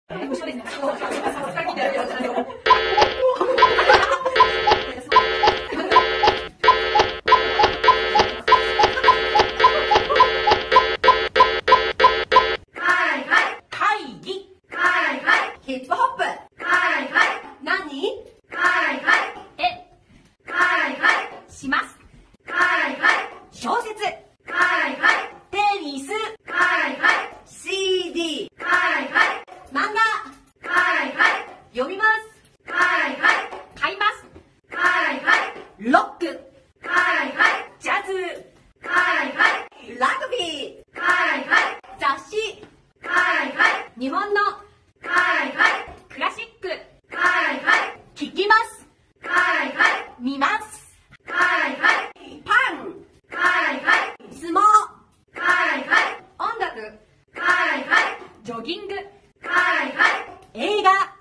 ヒップホップ。はいはい。何？はいはい。はいはい。します。はいはい。小説。はいはい。テニス。はいはい。CD。はいはい。漫画。はいはい。読みます。はいはい。買います。はいはい。ロック。はいはい。ジャズ。はいはい。ラグビー。はいはい。雑誌。はいはい。日本の。はいはい。クラシック。はいはい。聞きます。はいはい。見ます。はいはい。パン。はいはい。相撲。はいはい。音楽。はいはい。ジョギング。はいはい。映画。